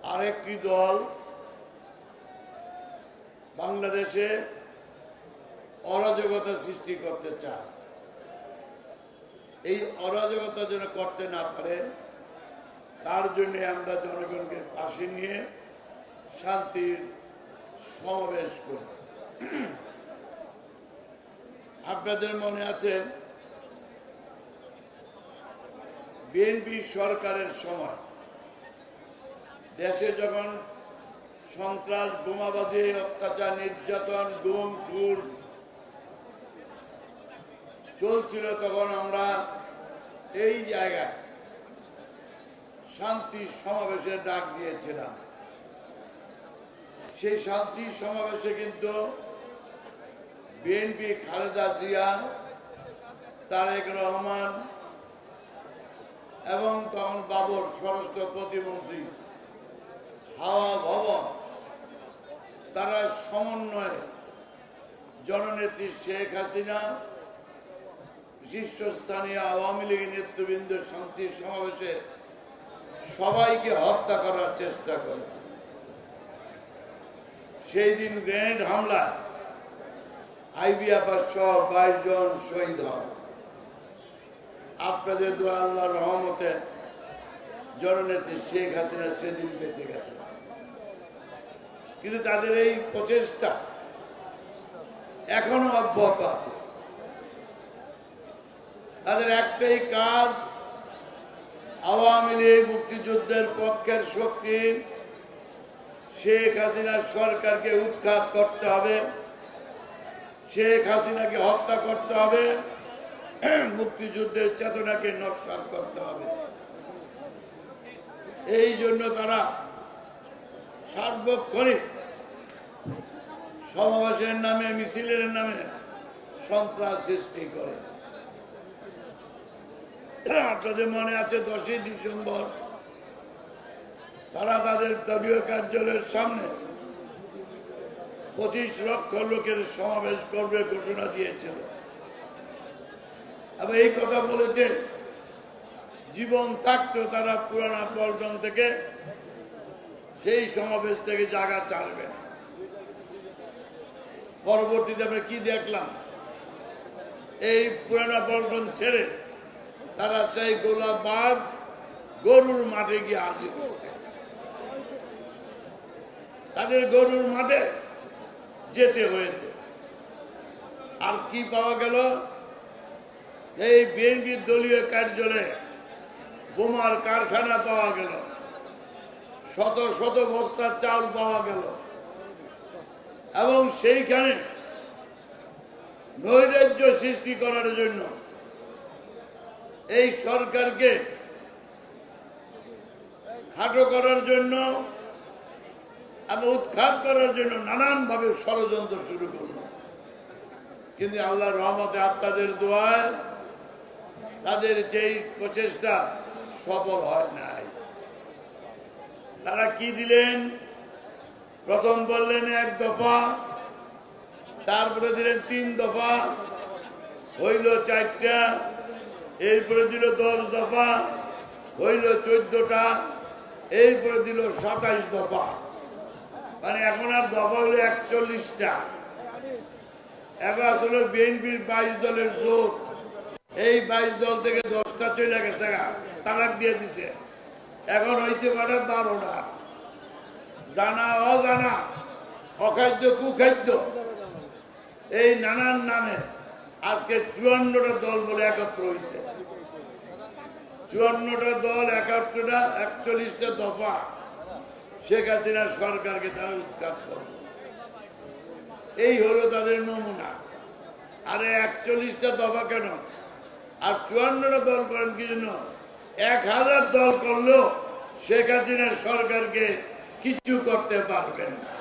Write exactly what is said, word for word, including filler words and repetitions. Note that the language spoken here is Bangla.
আরেকটি দল বাংলাদেশে অরাজকতা সৃষ্টি করতে চায়। এই অরাজকতা যেন করতে না পারে তার জন্য আমরা জনগণকে পাশে নিয়ে শান্তির সমাবেশ করি। আপনাদের মনে আছে বিএনপি সরকারের সময় দেশে যখন সন্ত্রাস, বোমাবাজি, অত্যাচার, নির্যাতন, গুম খুন চলছিল, তখন আমরা এই জায়গায় শান্তি সমাবেশের ডাক দিয়েছিলাম। সেই শান্তি সমাবেশে কিন্তু বিএনপি খালেদা জিয়া, তারেক রহমান এবং তখন বাবর স্বরাষ্ট্র প্রতিমন্ত্রী, হাওয়া ভবন, তারা সমন্বয়ে জননেত্রী শেখ হাসিনা, শীর্ষস্থানীয় আওয়ামী লীগের নেতৃবৃন্দের শান্তি সমাবেশে সবাইকে হত্যা করার চেষ্টা করেছে। সেই দিন গ্রেনেড হামলা আইবিএফআর সহ বাইশ জন শহীদ হন। আপনাদের দোয়া, আল্লাহর রহমতে জননেত্রী শেখ হাসিনা সেদিন বেঁচে গেছে। কিন্তু তাদের এই প্রচেষ্টা এখনো অব্যাহত আছে। তাদের একটাই কাজ, আওয়ামী লীগ মুক্তিযুদ্ধের পক্ষের শক্তি শেখ হাসিনার সরকারকে উৎখাত করতে হবে, শেখ হাসিনাকে হত্যা করতে হবে, মুক্তিযুদ্ধের চেতনাকে নস্যাৎ করতে হবে। এই জন্য তারা সার্বক্ষণিক সমাবেশের নামে, মিছিলের নামে সন্ত্রাস সৃষ্টি করে। আপনাদের মনে আছে দশই ডিসেম্বর তারা তাদের দলীয় কার্যালয়ের সামনে পঁচিশ লক্ষ লোকের সমাবেশ করবে ঘোষণা দিয়েছিল। আবার এই কথা বলেছে জীবন থাকতেও তারা পুরানা পল্টন থেকে সেই সমাবেশ থেকে জায়গা ছাড়বে। পরবর্তীতে আমরা কি দেখলাম, এই পুরানা পল্টন ছেড়ে তারা সেই গোলাবাগ গরুর মাঠে গিয়ে হাজির করছে। তাদের গরুর মাঠে যেতে হয়েছে। আর কি পাওয়া গেল, এই বিএনপির দলীয় কার্যালয়ে বোমার কারখানা পাওয়া গেল, শত শত বস্তা চাল পাওয়া গেল, এবং সেইখানে নৈরাজ্য সৃষ্টি করার জন্য, এই সরকারকে খাটো করার জন্য এবং উৎখাত করার জন্য নানান ভাবে ষড়যন্ত্র শুরু করল। কিন্তু আল্লাহর রহমতে আপনাদের দোয়ায় তাদের যেই প্রচেষ্টা সফল হয় নাই। তারা কি দিলেন, প্রথম বললেন এক দফা, তারপরে দিলেন তিন দফা, হইল চারটা, এরপরে দিল দশ দফা, হইল চোদ্দটা, এরপরে দিল সাতাইশ দফা। মানে এখন আর দফা হইল একচল্লিশটা। এখন আসলে বিএনপির বাইশ দলের জোট, এই বাইশ দল থেকে দশটা চলে গেছে, তালাক দিয়ে দিছে। এখন হয়েছে মানে বারোটা। জানা অজানা, অখাদ্য কুখাদ্য, এই নানান নামে আজকে চুয়ান্নটা দল বলে একত্র হয়েছে। চুয়ান্নটা দল, একাত্তরটা, একচল্লিশটা দফা শেখ হাসিনার সরকারকে তারা উৎখাত করবে। এই হলো তাদের নমুনা। আরে একচল্লিশটা দফা কেন আর চুয়ান্নটা দল করেন কি জন্য? এক হাজার দল করলেও শেখ হাসিনার সরকারকে কিছু করতে পারবেন না।